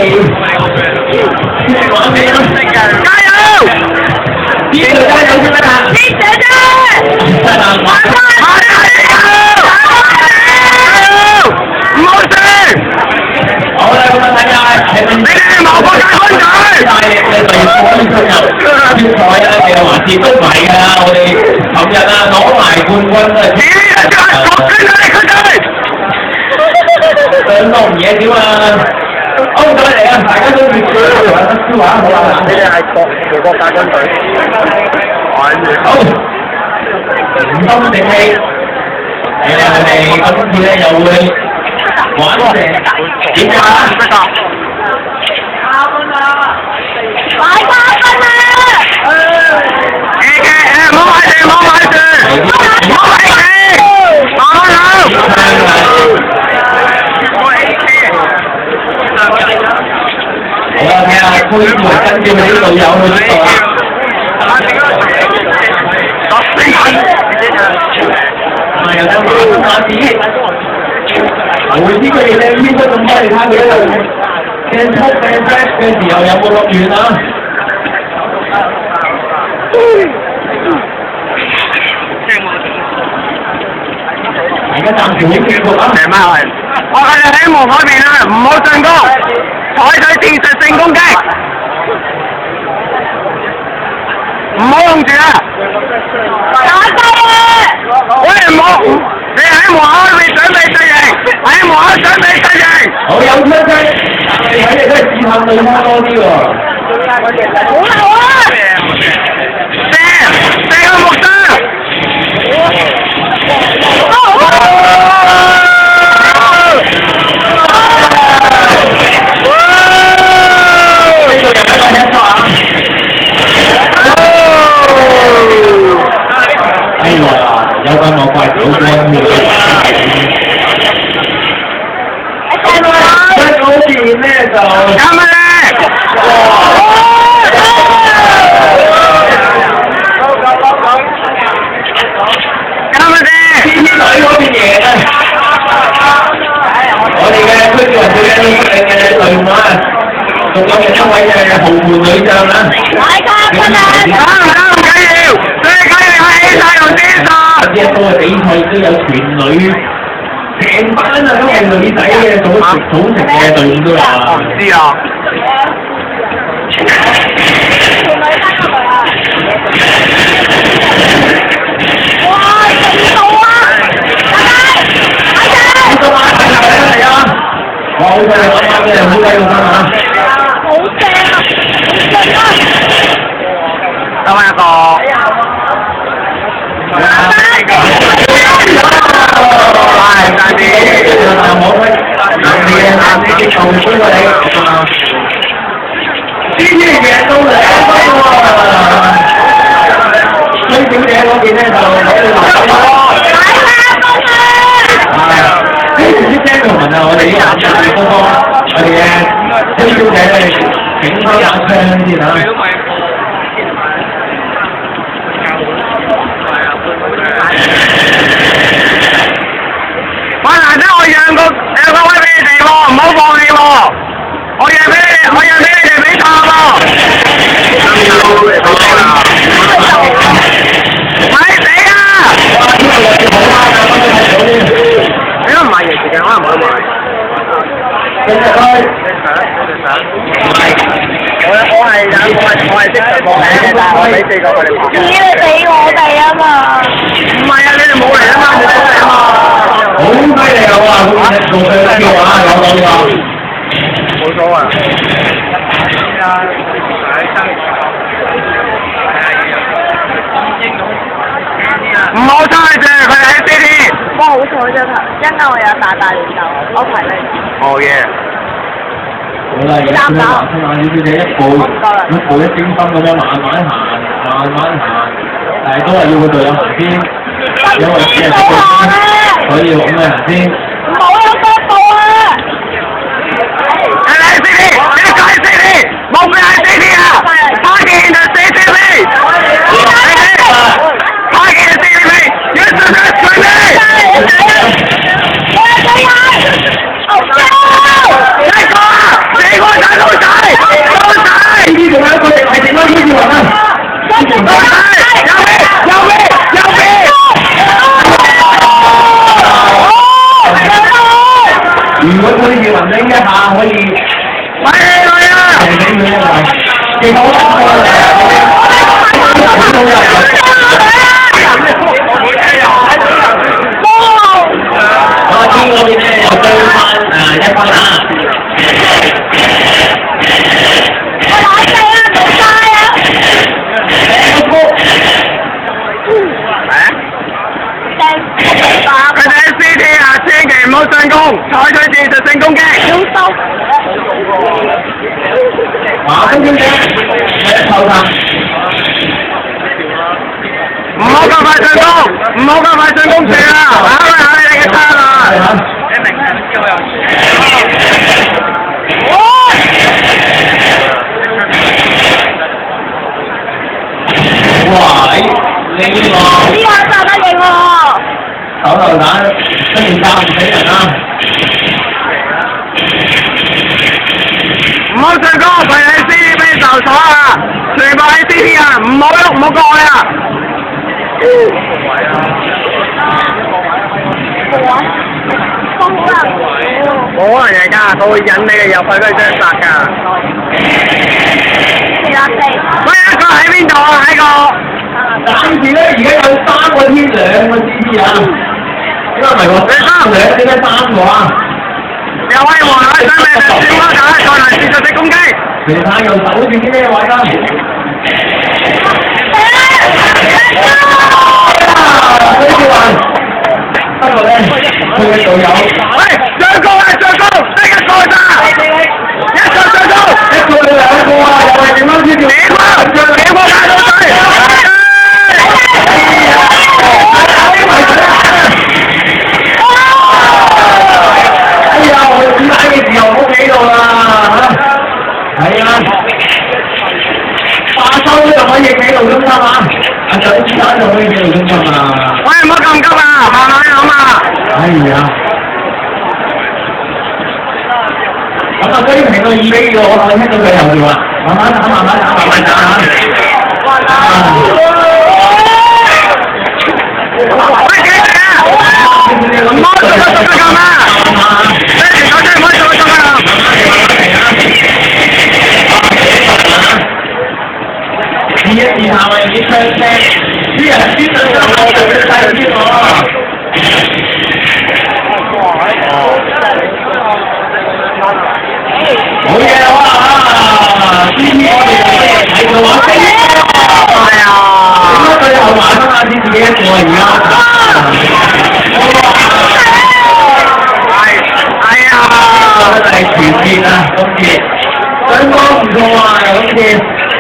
玩咩啊？加油！邊度加油先得啊？啲姐姐，加油！唔好輸！好啦，咁啊睇下，你哋冇國家軍隊。你哋可以進入決賽啊嘅環節都唔係㗎，我哋琴日啊攞埋冠軍啊！咦，就係國軍啊！佢哋相當唔嘢少啊！好咗嚟啊！大家都熱血玩得消化好啦，你哋係國家軍隊，好，唔心定氣，你哋今次咧又會玩成點㗎？加分啊！買加分啊！唔好買住，唔好買住，唔好買住，好。好啦，睇下推門跟住啲隊友去邊度啊！有得馬子，我知佢哋咧邊度咁多，你睇佢喺度掟撲掟 flash 嘅時候有冇落遠啊？大家暫時影記錄啊！我哋喺門外面啊，唔好進攻，採取戰術性攻擊，唔好用住啊！打雞啊！喂，唔好，你喺門外面準備實營，喺門外準備實營。好有出聲，你睇嚟都係試探對方多啲喎。好流啊！射個目標。有關我怪手光嘅，一嗰邊咧就咁咧，咁咧，天天隊嗰邊贏啊！我哋嘅區主人最緊要嘅隊伍啊，仲有另一位嘅豪門女將啦，大家分啊！唔緊要，最緊要係起晒同先生。呢一個嘅比賽都有全女成班啊，都係女仔嘅組成嘅隊伍都有啊。我唔知啊。全女班過嚟啊！哇！勁到啊！嚟啊！哇！好犀利，啱啱嘅，好犀利啊！好正啊！好勁啊！得返一個。今天贏到2分喎！崔小姐嗰邊咧就攞到6分喎！唔知聽同文啊，我哋啲亞洲嘅我哋嘅崔小姐咧警開下槍先嚇。難得我讓個位俾你哋喎，唔好放棄喎！我讓俾你哋比賽喎！咪死啊！你都唔買嘢時間，可能冇得買。我係識實望嘅，但係我俾4個佢哋拍。你俾我哋啊嘛！唔係啊，你哋冇嚟啊嘛，冇嚟啊嘛！好犀利啊！哇，做對得嘅話，有冇所謂？唔好猜住，佢哋喺 CD。哇，好彩啫！一陣我有大聯鬥，我排你。哦耶！好啦，而家先啦，先啦，小姐一步一精心咁樣慢慢行，都係要個隊友行先，因為只係所以咁嘅行先。冇有腳步啊！係 CD， 你講係 CD， 冇咩係 CD 啊！拍見就 CCTV， 拍見就 CCTV， 一陣就隨你。我係隊友，好，一個啊，4個仔。 如果佢要雲拎一下可以，喂佢啊！俾佢一位，幾好啊！我知嗰邊咧又追翻1分啦。我打死啊！冇晒啊！佢哋喺 CT 啊，千祈唔好進攻，採取戰術性攻擊。馬中點嘅？後頭。唔好咁快進攻，唔好咁快進攻住啦！考你嘅差啦！你明嘅，叫我哇！呢個呢下炸得勁喎！手榴彈雖然炸唔死人啦。唔好進攻，佢喺 CT 俾受鎖啊！全部喺 CT 啊！唔好喐，唔好過去啊！冇可能嘅㗎，佢會引你哋入去嗰張殺㗎。喂，一個喺邊度啊？喺個暫時咧，而家有3個天2個 CT 啊。點解唔係喎？你點解3個啊？有威王啊！想你哋小花仔再嚟戰術式攻擊。其他又守住啲咩位啦？呢啲話，不過咧，佢嘅隊友，喂，上高啊，上高，即刻過咋！一個上高，一個你2個啊，又係點樣先調？2個加到底。哎呀，我點解嘅時候冇企度啦？係啊，化收都又可以企度中心啊！阿仔子彈就可以企度中心啊！喂，唔好咁急啊，慢慢諗啊！哎呀，咁啊，居然停到2比2，我聽到佢後調啦，慢慢打，慢慢打，慢慢打嚇。喂，幾時啊？唔好做咁啊！你手真唔可以做咁啊！試一試下咪啲槍聲，啲人啲槍聲我就會細啲喎。冇嘢啦哇！呢啲我哋又睇到啊！係啊！點解最後玩翻啲自己一個而家？係啊！真係全面啊！今次相當唔錯啊！今次。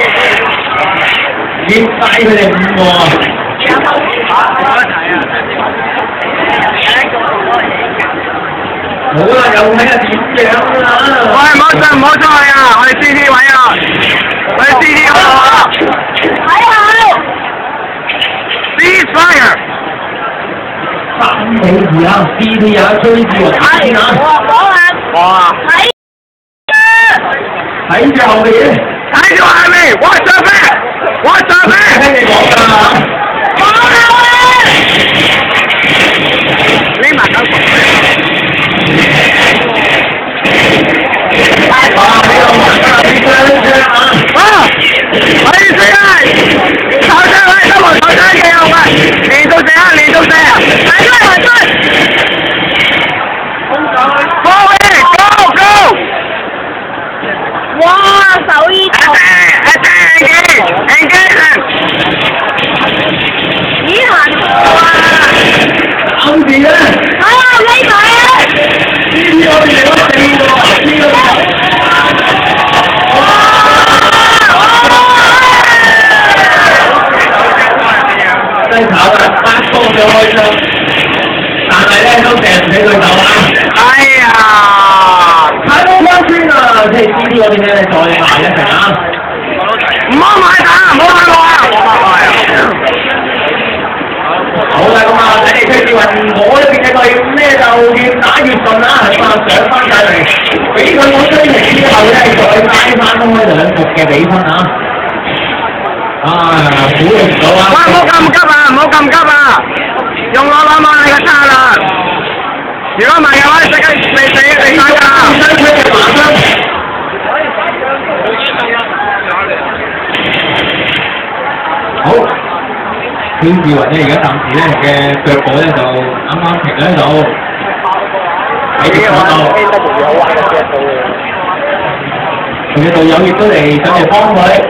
跌晒佢哋5個啊！好啦，又睇下點樣啦！喂，唔好出去啊！我哋 CT 位啊！我哋 CT 嗰度啊！睇好 ！Ceasefire！ 3比2啊 ！CT 啊，追住我睇啊！哇！睇住後面，睇住後面 ，Watch your back！What's up, man？ 聽你講㗎。講啊！你慢啲講。哇！呢個慢啲，你聲啊！啊！可以射啊！手槍可以收埋手槍嘅有嘅，連到射啊！連到射啊！埋追埋追！Go in！Go go！ 哇！手衣頭。Engage！ 咦行錯啊！暗字咧！啊匿埋啊！呢個你我4個啊！呢個真係炒啦！8個就開槍，但係咧都射唔死對手啊！哎呀！太多蚊圈啊！即係呢啲我哋咧再埋一齊啊！唔好買打，唔好買我啊！好啦，咁啊，睇你崔志雲，我呢邊嘅隊伍咧就越打越順啦，係嘛，上翻晒嚟，俾佢攞追平之後咧，再拉翻開2局嘅比分啊！估唔到啊！喂，唔好咁急啊，唔好咁急啊！用我攞埋你嘅差啦！如果唔係嘅話，即刻未死你。 許志雲咧，而家暫時咧嘅腳步咧就啱啱停喺度，喺啲嗰度。佢嘅隊友亦都嚟上嚟幫佢。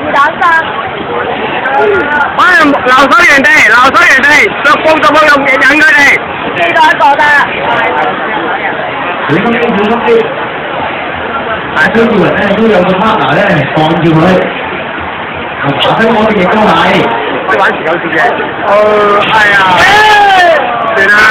留守原地，腳步就冇用引佢哋。幾多個得？ 小心啲。但係許志雲咧都有個 partner 咧放住佢。華生嗰邊亦都係。 你玩持久戰嘅？係啊。算啦。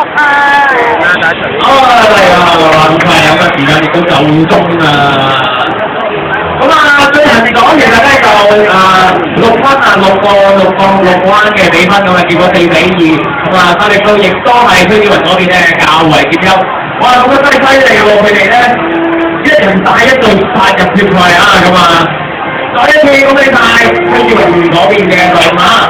咁快有個時間亦都夠鐘啦。咁最後嚟講，其實咧就6分6彎嘅比分咁啊，結果4-2。咁沙力都亦都係許志雲嗰邊咧較為佔優。哇！咁啊犀利喎，佢哋咧一人帶一隊殺入決賽啊！咁再一次恭喜晒許志雲嗰邊嘅隊馬。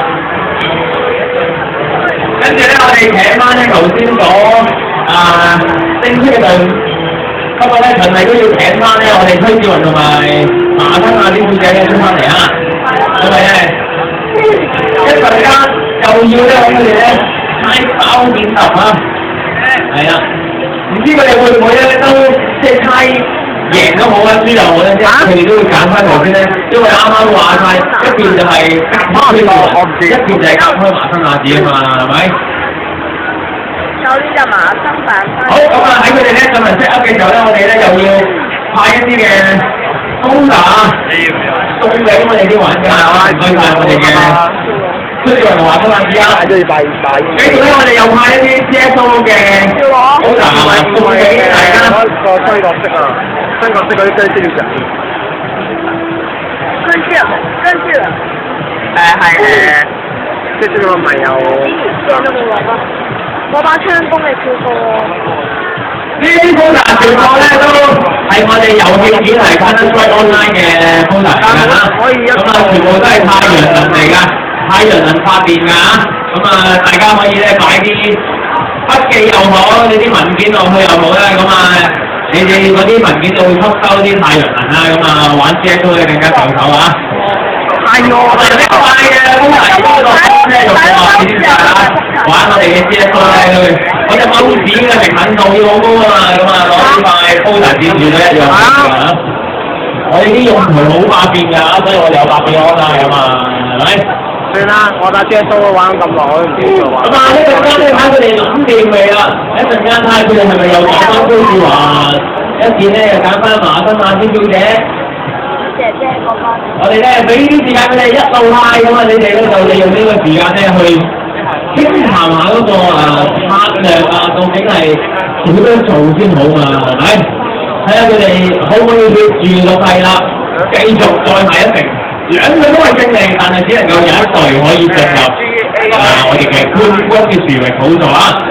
跟住咧，我哋請翻咧頭先講升級嘅隊。不過咧，循例都要請翻咧，我哋許志雲同埋馬生啲小姐咧出翻嚟啊！因為咧一陣間又要咧佢哋咧猜包點揼啊！係啊，唔知佢哋會唔會咧都即係猜贏都好啊，輸又好咧，即係佢哋都會揀翻頭先咧，因為啱啱話晒一邊就係夾開許志雲，一邊就係夾開馬生子啊嘛，係咪？ 有呢隻馬生版。 好，咁喺佢哋咧進行 set up 嘅時候咧，我哋咧又要派一啲嘅soda送俾我哋啲玩家啊，唔該晒我哋嘅許志雲同華生子啊。跟住咧，我哋又派一啲 CSO 嘅soda送俾大家。 個新角色啊，新角色嗰啲真係要着。 跟住。 係即係個咪有。 槍都冇攞啊！攞把槍幫你跳過。 呢啲 soda 全部咧都係我哋遊戲主題 Counter-Strike Online 嘅 soda 嚟㗎嚇。咁全部都係太陽能嚟㗎，太陽能發電㗎嚇。咁大家可以咧擺啲筆記又好，你啲文件落去又好咧，你哋嗰啲文件就會吸收啲太陽能啦，玩 CSO 咧更加上手啊！係喎，我哋呢個快嘅soda呢個咩用啊？你知唔知啊？玩我哋嘅 CSO 咧，我隻貓子嘅靈敏度要好高啊嘛，攞呢塊soda接住都一樣啊！我哋啲用途好百變㗎，所以我哋有百變安啦，係咪？ 算啦，我打 CSO 玩咁耐，我都唔知做啊。 咁一陣間咧睇佢哋諗掂未啦？一陣間睇佢哋係咪又揀翻許志華，一陣咧又揀翻馬生先小姐。我哋咧俾啲時間佢哋一路拉咁啊，你哋咧就利用呢個時間咧去傾談下嗰個策略啊，究竟係點樣做先好嘛？係咪？睇下佢哋可唔可以貼住個勢啦，繼續再下一城。兩隊都係勝利，但係只能夠有一隊可以進入我哋嘅冠軍嘅殊榮寶座啊！